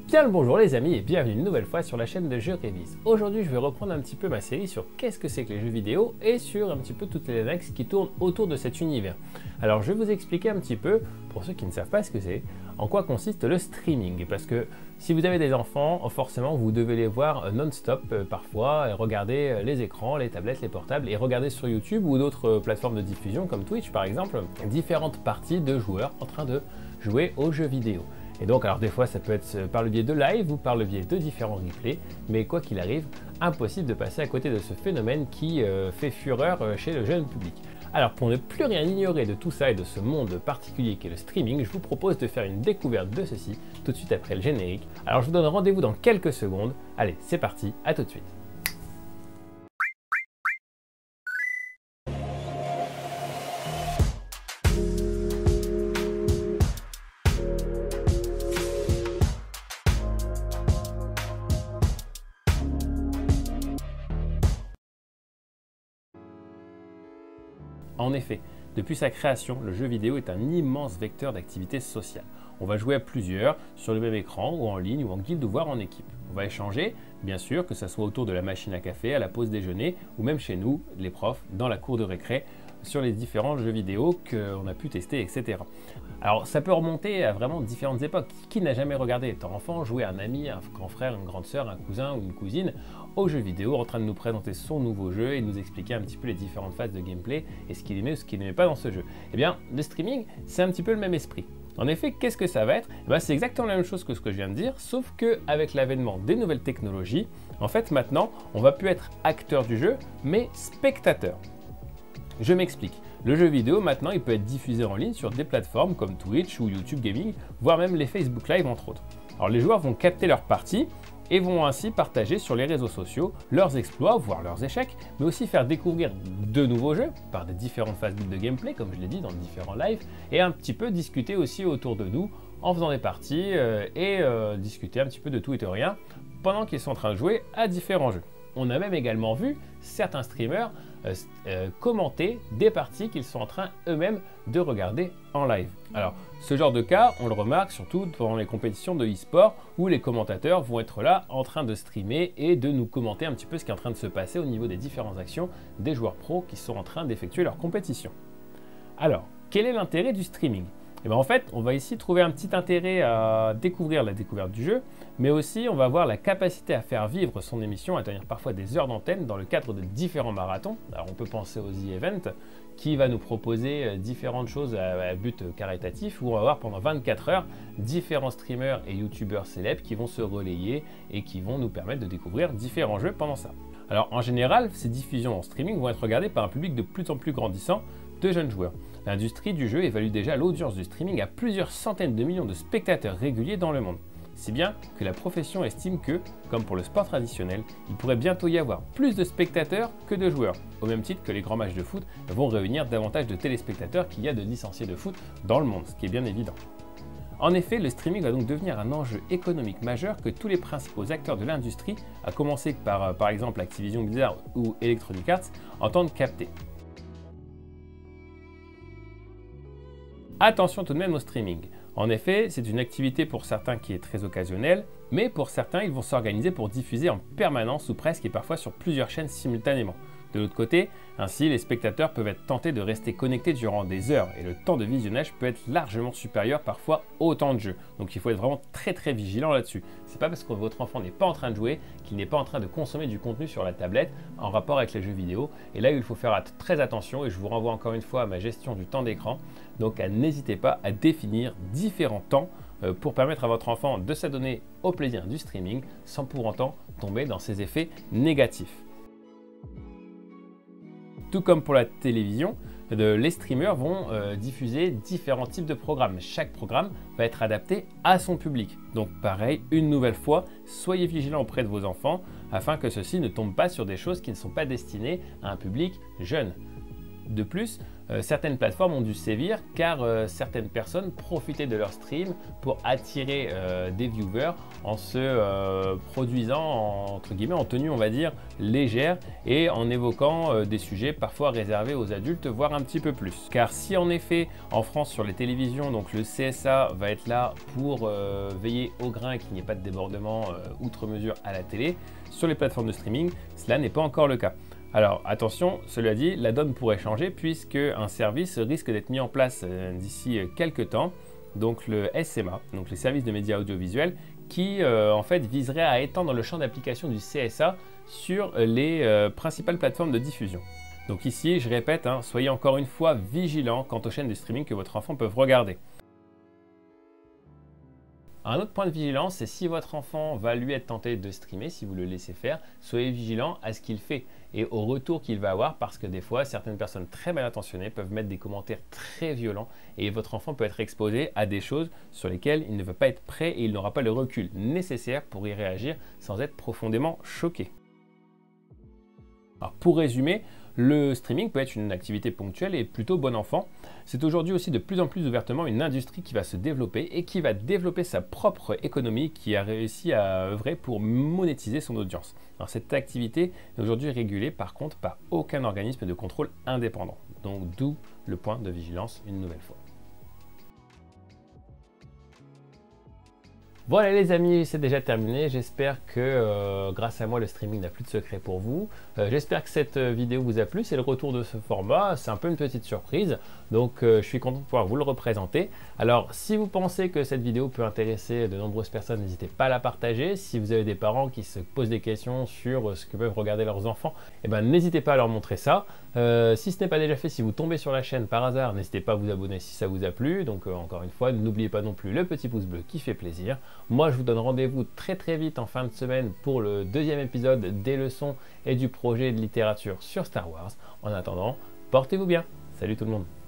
Bien le bonjour les amis et bienvenue une nouvelle fois sur la chaîne de Jeux Révise. Aujourd'hui je vais reprendre un petit peu ma série sur qu'est-ce que c'est que les jeux vidéo et sur un petit peu toutes les annexes qui tournent autour de cet univers. Alors je vais vous expliquer un petit peu, pour ceux qui ne savent pas ce que c'est, en quoi consiste le streaming. Parce que si vous avez des enfants, forcément vous devez les voir non-stop parfois, et regarder les écrans, les tablettes, les portables et regarder sur YouTube ou d'autres plateformes de diffusion comme Twitch par exemple, différentes parties de joueurs en train de jouer aux jeux vidéo. Et donc, alors des fois, ça peut être par le biais de live ou par le biais de différents replays, mais quoi qu'il arrive, impossible de passer à côté de ce phénomène qui fait fureur chez le jeune public. Alors, pour ne plus rien ignorer de tout ça et de ce monde particulier qu'est le streaming, je vous propose de faire une découverte de ceci tout de suite après le générique. Alors, je vous donne rendez-vous dans quelques secondes. Allez, c'est parti, à tout de suite. En effet, depuis sa création, le jeu vidéo est un immense vecteur d'activité sociale. On va jouer à plusieurs, sur le même écran, ou en ligne, ou en guilde, ou voire en équipe. On va échanger, bien sûr, que ce soit autour de la machine à café, à la pause déjeuner, ou même chez nous, les profs, dans la cour de récré, sur les différents jeux vidéo qu'on a pu tester, etc. Alors ça peut remonter à vraiment différentes époques. Qui n'a jamais regardé étant enfant jouer un ami, un grand frère, une grande sœur, un cousin ou une cousine aux jeux vidéo en train de nous présenter son nouveau jeu et nous expliquer un petit peu les différentes phases de gameplay et ce qu'il aimait ou ce qu'il n'aimait pas dans ce jeu. Eh bien, le streaming, c'est un petit peu le même esprit. En effet, qu'est-ce que ça va être? C'est exactement la même chose que ce que je viens de dire, sauf qu'avec l'avènement des nouvelles technologies, en fait maintenant, on va plus être acteur du jeu, mais spectateur. Je m'explique. Le jeu vidéo, maintenant, il peut être diffusé en ligne sur des plateformes comme Twitch ou YouTube Gaming, voire même les Facebook Live, entre autres. Alors, les joueurs vont capter leur partie et vont ainsi partager sur les réseaux sociaux leurs exploits, voire leurs échecs, mais aussi faire découvrir de nouveaux jeux par des différentes phases de gameplay, comme je l'ai dit, dans différents lives, et un petit peu discuter aussi autour de nous en faisant des parties et discuter un petit peu de tout et de rien pendant qu'ils sont en train de jouer à différents jeux. On a même également vu certains streamers commenter des parties qu'ils sont en train eux-mêmes de regarder en live. Alors, ce genre de cas, on le remarque surtout pendant les compétitions de e-sport où les commentateurs vont être là en train de streamer et de nous commenter un petit peu ce qui est en train de se passer au niveau des différentes actions des joueurs pros qui sont en train d'effectuer leur compétition. Alors, quel est l'intérêt du streaming ? En fait, on va ici trouver un petit intérêt à découvrir la découverte du jeu, mais aussi on va avoir la capacité à faire vivre son émission, à tenir parfois des heures d'antenne dans le cadre de différents marathons. Alors on peut penser aux e-events qui va nous proposer différentes choses à but caritatif où on va avoir pendant 24 heures différents streamers et youtubeurs célèbres qui vont se relayer et qui vont nous permettre de découvrir différents jeux pendant ça. Alors en général, ces diffusions en streaming vont être regardées par un public de plus en plus grandissant de jeunes joueurs. L'industrie du jeu évalue déjà l'audience du streaming à plusieurs centaines de millions de spectateurs réguliers dans le monde. Si bien que la profession estime que, comme pour le sport traditionnel, il pourrait bientôt y avoir plus de spectateurs que de joueurs, au même titre que les grands matchs de foot vont réunir davantage de téléspectateurs qu'il y a de licenciés de foot dans le monde, ce qui est bien évident. En effet, le streaming va donc devenir un enjeu économique majeur que tous les principaux acteurs de l'industrie, à commencer par exemple Activision Blizzard ou Electronic Arts, entendent capter. Attention tout de même au streaming. En effet, c'est une activité pour certains qui est très occasionnelle, mais pour certains, ils vont s'organiser pour diffuser en permanence ou presque et parfois sur plusieurs chaînes simultanément. De l'autre côté, ainsi, les spectateurs peuvent être tentés de rester connectés durant des heures et le temps de visionnage peut être largement supérieur parfois au temps de jeu. Donc il faut être vraiment très vigilant là-dessus. C'est pas parce que votre enfant n'est pas en train de jouer qu'il n'est pas en train de consommer du contenu sur la tablette en rapport avec les jeux vidéo. Et là, il faut faire très attention et je vous renvoie encore une fois à ma gestion du temps d'écran. Donc n'hésitez pas à définir différents temps pour permettre à votre enfant de s'adonner au plaisir du streaming sans pour autant tomber dans ses effets négatifs. Tout comme pour la télévision, les streamers vont diffuser différents types de programmes. Chaque programme va être adapté à son public. Donc pareil, une nouvelle fois, soyez vigilants auprès de vos enfants afin que ceux-ci ne tombent pas sur des choses qui ne sont pas destinées à un public jeune. De plus, certaines plateformes ont dû sévir car certaines personnes profitaient de leur stream pour attirer des viewers en se produisant entre guillemets en tenue on va dire légère et en évoquant des sujets parfois réservés aux adultes voire un petit peu plus. Car si en effet en France sur les télévisions donc le CSA va être là pour veiller au grain et qu'il n'y ait pas de débordement outre mesure à la télé, sur les plateformes de streaming cela n'est pas encore le cas. Alors attention, cela dit, la donne pourrait changer puisque un service risque d'être mis en place d'ici quelques temps, donc le SMA, donc les services de médias audiovisuels, qui en fait viserait à étendre le champ d'application du CSA sur les principales plateformes de diffusion. Donc ici, je répète, soyez encore une fois vigilants quant aux chaînes de streaming que votre enfant peut regarder. Un autre point de vigilance, c'est si votre enfant va lui être tenté de streamer, si vous le laissez faire, soyez vigilant à ce qu'il fait et au retour qu'il va avoir parce que des fois, certaines personnes très mal intentionnées peuvent mettre des commentaires très violents et votre enfant peut être exposé à des choses sur lesquelles il ne va pas être prêt et il n'aura pas le recul nécessaire pour y réagir sans être profondément choqué. Alors pour résumer, le streaming peut être une activité ponctuelle et plutôt bon enfant. C'est aujourd'hui aussi de plus en plus ouvertement une industrie qui va se développer et qui va développer sa propre économie qui a réussi à œuvrer pour monétiser son audience. Alors cette activité est aujourd'hui régulée par contre par aucun organisme de contrôle indépendant. Donc d'où le point de vigilance une nouvelle fois. Voilà les amis, c'est déjà terminé. J'espère que grâce à moi, le streaming n'a plus de secret pour vous. J'espère que cette vidéo vous a plu. C'est le retour de ce format. C'est un peu une petite surprise. Donc, je suis content de pouvoir vous le représenter. Alors, si vous pensez que cette vidéo peut intéresser de nombreuses personnes, n'hésitez pas à la partager. Si vous avez des parents qui se posent des questions sur ce que peuvent regarder leurs enfants, eh ben, n'hésitez pas à leur montrer ça. Si ce n'est pas déjà fait, si vous tombez sur la chaîne par hasard, n'hésitez pas à vous abonner si ça vous a plu. Donc, encore une fois, n'oubliez pas non plus le petit pouce bleu qui fait plaisir. Moi, je vous donne rendez-vous très vite en fin de semaine pour le deuxième épisode des leçons et du projet de littérature sur Star Wars. En attendant, portez-vous bien. Salut tout le monde.